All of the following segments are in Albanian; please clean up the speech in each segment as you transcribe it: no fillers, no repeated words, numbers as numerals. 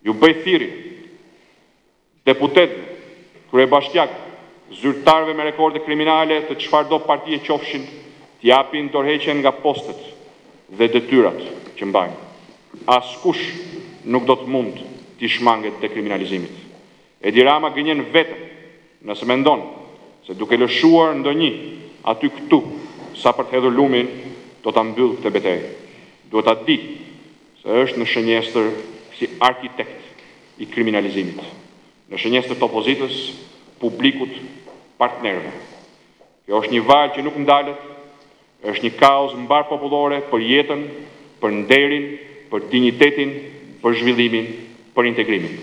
Ju bëj thirrje deputetëve, kryebashkiakëve, zyrtarëve me rekorde kriminale të çfarëdo partie qofshin, t'japin dorëheqjen nga postet dhe detyrat që mbajnë. Askush nuk do të mund t'i shmanget dekriminalizimit. Edi Rama gënjen vetëm nëse mendon se duke lëshuar ndonjë aty këtu sa për të hedhur lumin do ta mbyll këtë betejë. Duhet ta di se është në shënjestër si arkitekt i kriminalizimit, në shënjestër të opozitës, publikut, partnerëve. Kjo është një valë që nuk ndalet, është një kaos mbar popullore për jetën, për nderin, për dinjitetin, për zhvillimin, për integrimin.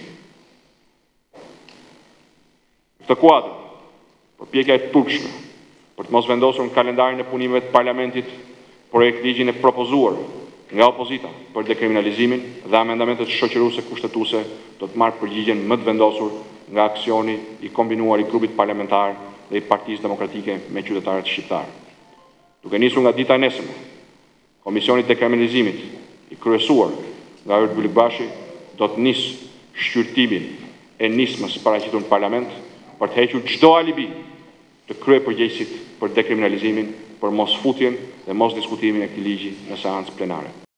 Në këtë kuadër, përpjekja e turpshme për të mos vendosur në kalendarin e punimeve të parlamentit projekt ligjin e propozuar nga opozita për dekriminalizimin dhe amendamentet shoqëruese kushtetuese do të marrë përgjigjen më të vendosur nga aksioni i kombinuar i grupit parlamentar dhe i Partisë Demokratike me qytetarët shqiptar. Duke nisur nga dita e nesërme, Komisioni i Dekriminalizimit i kryesuar nga Lulzim Bashi do të nisë shqyrtimin e nismës paraqitur në parlament për të hequr çdo alibi të kryepërgjegjësit për dekriminalizimin, për mos futjen dhe mos diskutimin e këtij ligji në seancë plenare.